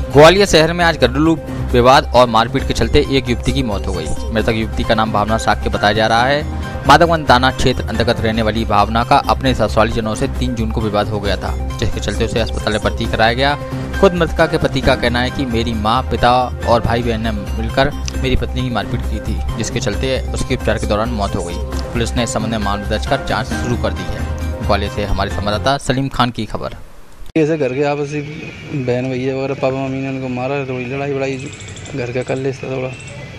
ग्वालियर शहर में आज घरेलू विवाद और मारपीट के चलते एक युवती की मौत हो गई। मृतक युवती का नाम भावना साक्य बताया जा रहा है। माधवगंज थाना क्षेत्र अंतर्गत रहने वाली भावना का अपने ससुराली जनों से 3 जून को विवाद हो गया था, जिसके चलते उसे अस्पताल में भर्ती कराया गया। खुद मृतका के पति का कहना है कि मेरी मां, पिता और भाई बहन ने मिलकर मेरी पत्नी की मारपीट की थी, जिसके चलते उसके उपचार के दौरान मौत हो गई। पुलिस ने इस संबंध में मामला दर्ज कर जाँच शुरू कर दी है। ग्वालियर से हमारे संवाददाता सलीम खान की खबर। ऐसे घर के आपसी बहन भैया वगैरह पापा मम्मी ने उनको मारा, थोड़ी लड़ाई बड़ाई घर का कर ले थोड़ा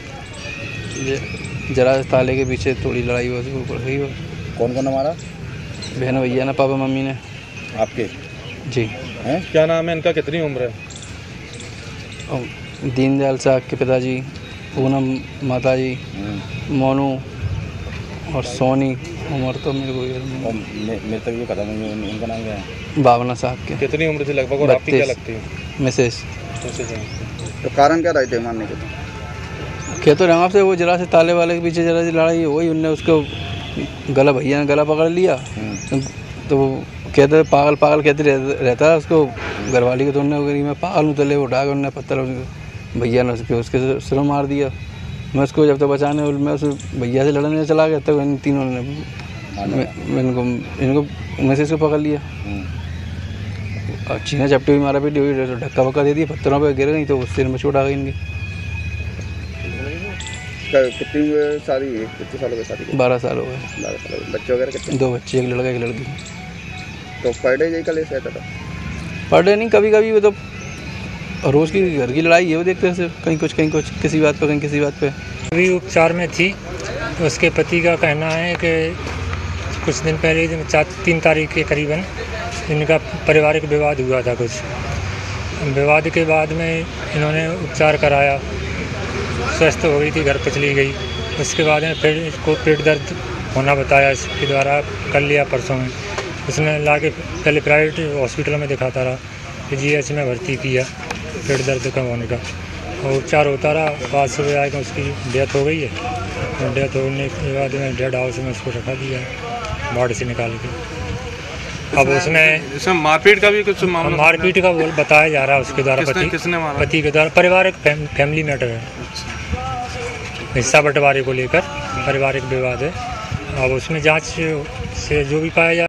जरा ताले के पीछे थोड़ी लड़ाई हुआ गई। कौन कौन ने मारा? बहन भैया ना पापा मम्मी ने। आपके? जी। हैं? क्या नाम है इनका? कितनी उम्र है? दीनदयाल साहब के पिताजी, पूनम माता जी, मोनू और सोनी। उम्र तो मेरे को मृतक जो खत्म हुई उनका नाम क्या है? भावना साहब के। कितनी उम्र थी लगभग और आपकी क्या लगती है? मिसेस। तो कारण क्या रहते मारने के? क्या तो रंगा से वो जरा से ताले वाले के पीछे जरा सी लड़ाई हुई, उनने उसको गला भैया ने गला पकड़ लिया। तो वो कहते पागल पागल कहते रहता है उसको घरवाली को। तो उनने मैं पागल हूँ, तले उठा कर उनने पत्थर भैया ने उसके सिर में मार दिया। मैं उसको जब तक बचाने मैं उस भैया से लड़ने चला गया तब इन तीनों ने इनको मैसेज को पकड़ लिया और चीना चपटी भी मारा पीटी हुई, धक्का वक्का दे दिया, पत्थरों पे गिर गई तो सिर में चोट आ गई इनकी। कितनी शादी है? कितने सालों की शादी? 12 साल हो गए। 12 साल। बच्चे वगैरह कितने? 2 बच्चे, एक लड़का एक लड़की। तो पर डे यही कल ऐसा रहता था? पर डे नहीं, कभी कभी वो तो रोज़ की घर की लड़ाई है, वो देखते हैं कहीं कुछ किसी बात पे कहीं किसी बात पे। अभी उपचार में थी तो उसके पति का कहना है कि कुछ दिन पहले 3 तारीख के करीबन इनका पारिवारिक विवाद हुआ था। कुछ विवाद के बाद में इन्होंने उपचार कराया, स्वस्थ हो गई थी, घर पे चली गई। उसके बाद में फिर इसको पेट दर्द होना बताया, इसके द्वारा कर लिया परसों में। उसने ला के पहले प्राइवेट हॉस्पिटल में दिखाता रहा, फिर GH में भर्ती किया पेट दर्द कम होने का, और उपचार होता रहा। 5 सुबह आए तो उसकी डेथ हो गई है। और डेथ होने के बाद में डेड हाउस में उसको रखा दिया है वार्ड से निकाल के। अब उसमें मारपीट का भी कुछ मामला? मारपीट का बताया जा रहा है उसके द्वारा। पति के द्वारा पारिवारिक फैमिली मैटर है, हिस्सा बंटवारे को लेकर पारिवारिक विवाद है। अब उसमें जांच से जो भी पाया जा